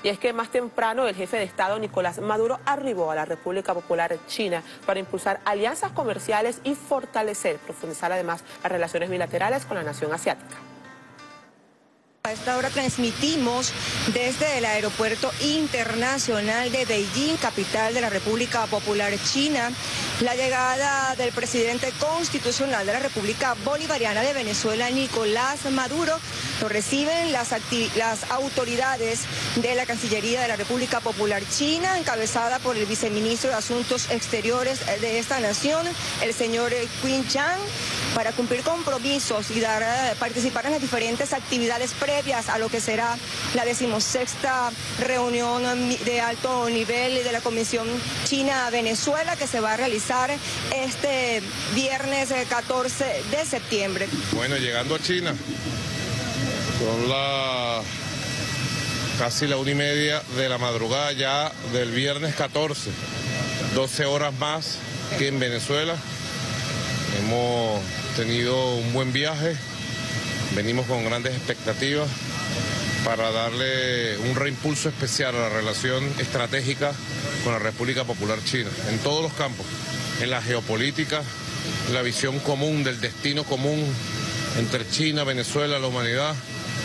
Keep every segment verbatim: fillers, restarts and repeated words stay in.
Y es que más temprano el jefe de Estado, Nicolás Maduro, arribó a la República Popular China para impulsar alianzas comerciales y fortalecer, profundizar además las relaciones bilaterales con la nación asiática. A esta hora transmitimos desde el Aeropuerto Internacional de Beijing, capital de la República Popular China, la llegada del presidente constitucional de la República Bolivariana de Venezuela, Nicolás Maduro. Lo reciben las, las autoridades de la Cancillería de la República Popular China, encabezada por el viceministro de Asuntos Exteriores de esta nación, el señor Qin Chang, para cumplir compromisos y dar, participar en las diferentes actividades previas a lo que será la decimosexta reunión de alto nivel de la Comisión China-Venezuela, que se va a realizar este viernes catorce de septiembre. Bueno, llegando a China, son las casi la una y media de la madrugada ya del viernes catorce, doce horas más que en Venezuela. Hemos tenido un buen viaje, venimos con grandes expectativas para darle un reimpulso especial a la relación estratégica con la República Popular China, en todos los campos, en la geopolítica, en la visión común del destino común entre China, Venezuela, la humanidad,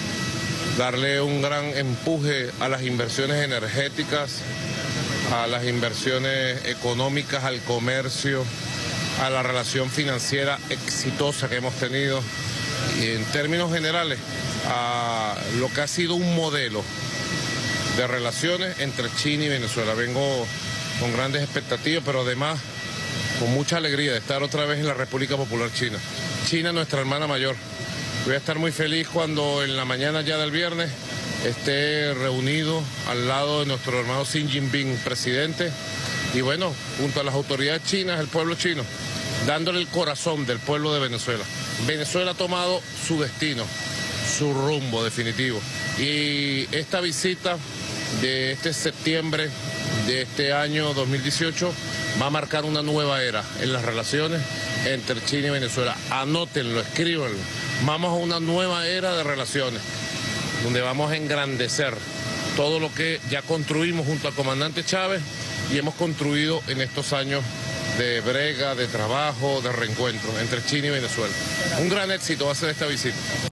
darle un gran empuje a las inversiones energéticas, a las inversiones económicas, al comercio, a la relación financiera exitosa que hemos tenido y en términos generales a lo que ha sido un modelo de relaciones entre China y Venezuela. Vengo con grandes expectativas, pero además con mucha alegría de estar otra vez en la República Popular China. China, nuestra hermana mayor. Voy a estar muy feliz cuando en la mañana ya del viernes esté reunido al lado de nuestro hermano Xi Jinping, presidente, y bueno, junto a las autoridades chinas, el pueblo chino, dándole el corazón del pueblo de Venezuela. Venezuela ha tomado su destino, su rumbo definitivo. Y esta visita de este septiembre de este año dos mil dieciocho va a marcar una nueva era en las relaciones entre China y Venezuela. Anótenlo, escríbanlo. Vamos a una nueva era de relaciones, donde vamos a engrandecer todo lo que ya construimos junto al comandante Chávez y hemos construido en estos años de brega, de trabajo, de reencuentro entre China y Venezuela. Un gran éxito va a ser esta visita.